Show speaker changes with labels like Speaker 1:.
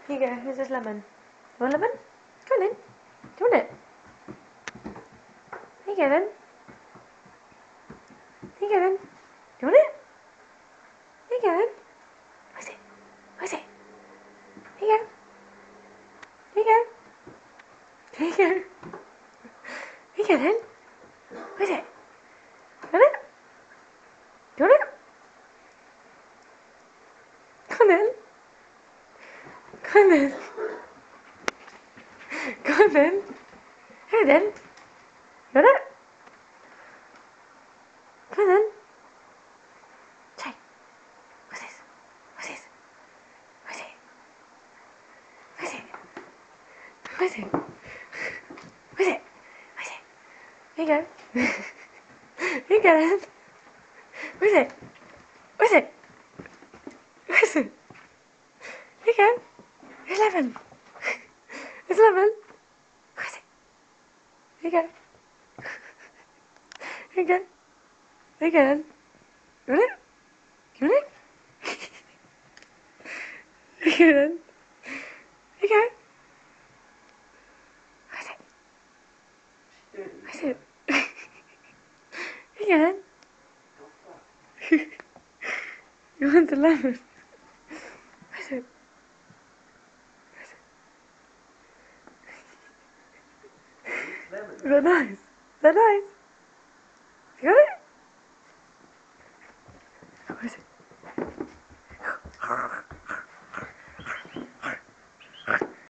Speaker 1: Here you go. Here's this lemon. You want lemon? Go on then. Do you want it? Here you go then. Here you go then. Do you want it? Here you go then. Where's it? Where's it? Here you go. Here you go. Here you go. Here you go then. Where's it? Do you want it? Do you want it? Come on then. Come on then. Come on then. Here then. You want it? Come on then. Say. What's this? What's this? What's it? What's it? What's it? What's it? What's it? Here you go. Here you go then. Where's it? Where's it? Where's it? Here you go. Here's lemon. It's lemon. Where's it? Here you go. Here you go. Here you go then. You want it? You want it? Here you go then. Here you go. Where's it? Where's it? Here you go then. You want the lemon? Where's it? Where's it? Is that nice? Is that nice? You got it?